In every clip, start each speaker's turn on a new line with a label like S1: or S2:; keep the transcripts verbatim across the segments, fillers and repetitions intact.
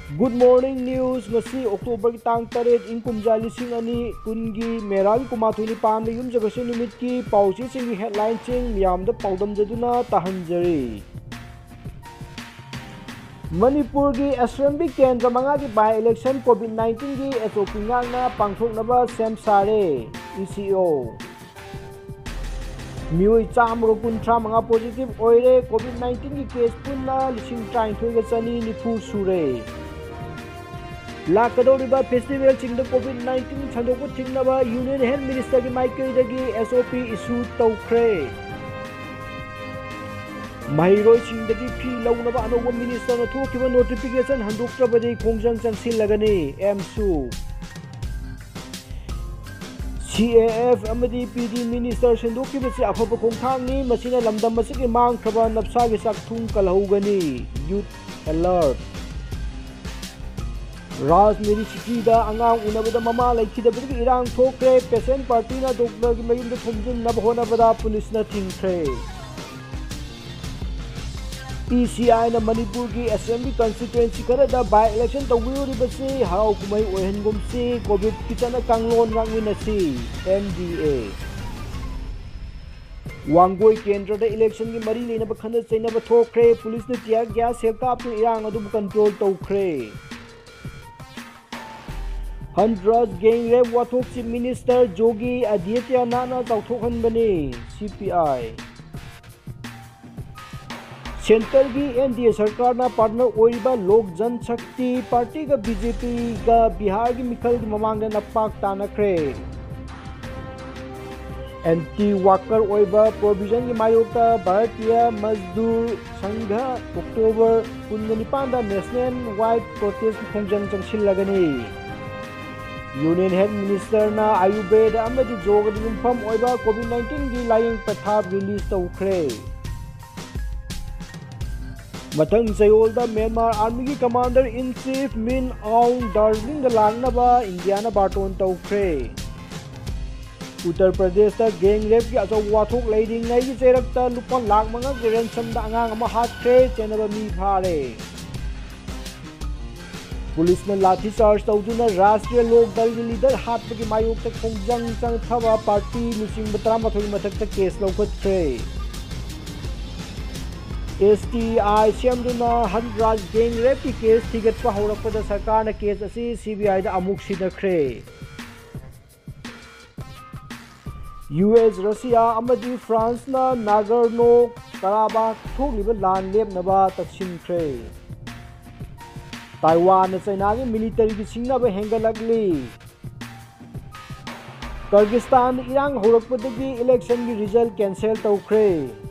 S1: Good morning news ngasi October ki tang taret ing kumja lising ani kungi meral kumathuni pam yum jagase numit ki pauchi sing headline ching miyam da paudam jaduna tahanjari Manipur ki assembly kendra manga ki by election covid nineteen ki S O P ngang na pangthoknaba sem sare E C O Mioi chamro kuntra manga positive oire covid nineteen ki case punna lising train thoi ga chani nifu sure Lakadoriba festival ching the covid nineteen chandoku chingnaba Union Health Minister ki Michael dagi S O P issue tawkhre Mahiroi ching dagi phi launaba anoba minister na thokiba notification handoktrabadi khongjang changsil lagani emsu C A F amadi P D minister sendoki basi afaba khongthang ni masina lamdam masiki mang khaba napsa gi sakthung kalhaugani youth alert Rajmeri City da angang unabada mama laikhidabadi irang thokre patient party na doctor ki mayum da thumjin na bhona bada police na tingkre P C I na Manipur ki assembly constituency kara da by election tawiri basi hau kumai ohen gumsi covid kitana kanglon rangwin na si M D A Wangoi kendra da election ki mari leina ba khana chaina ba thokre police na tia gya selka ap irang adu control tawkre Hundreds gang rape wathok chief minister Jogi Adityanath na tawthokhan bani C P I Center ki N D A sarkar na partner oiba Lok Jan Shakti party ka B J P ka Bihar ki mikhal ki mamang na napak tanakre Anti worker oiba provision ki mayokta Bharatiya Mazdoor Sangha October nineteen da national wide protest khongjang changsil lagani Union Health Minister na Ayurveda amadi jogadi yumpham oiba covid nineteen gi lying pathap release tawkhre Mathang Sayol da Myanmar Army ki Commander in Chief Min Aung Darling da langnaba Indiana baton tawkhre Uttar Pradesh da gang rape ki achaw wathok leiding ngai gi cherakta lupa lakh manga ki ransom da angang ama hatkre chenaba mi phare Police na lathi charge tawduna Rashtriya Lok Dal ki leader hatpa ki mayok ta khongjang chang thaba party lising thirty-three mathak ta case laukhatre S T I siamduna Handraj gang rape ki case thigatpa haurakpada sarkar na case asi C B I da amuk sinakre U S Russia amadi France na Nagorno-Karabakh thokliba lan lepnaba taksinkhre Taiwan na China ki military ki singnaba hengalakli Kyrgyzstan irang horakpadagi election ki result cancel tawkhre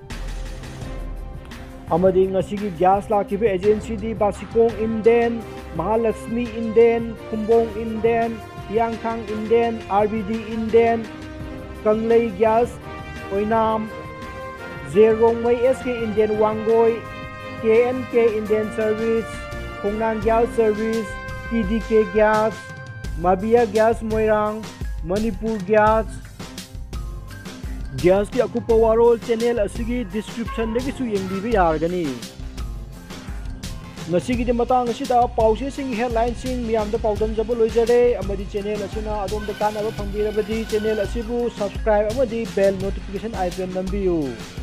S1: amadi ngasi ki gas lakhiba agency di Basikong Inden Mahalakshmi Inden Khumbong Inden Yangthang Inden R B D Inden Kanglei gas Oinam Zerongmai S K Inden Wangoi K N K Inden Service Khongnang Gas Service, T D K Gas, Mabia Gas Moirang, Manipur Gas, Gas ki akupa warol channel asigi description dagi su yengbiba yargani. Ngasigi di matang asida pause sing headline sing miyam da paudam jabo loijare amadi channel asina adom da kanaba phangbirabadi channel asibu subscribe amadi bell notification icon nambiyu.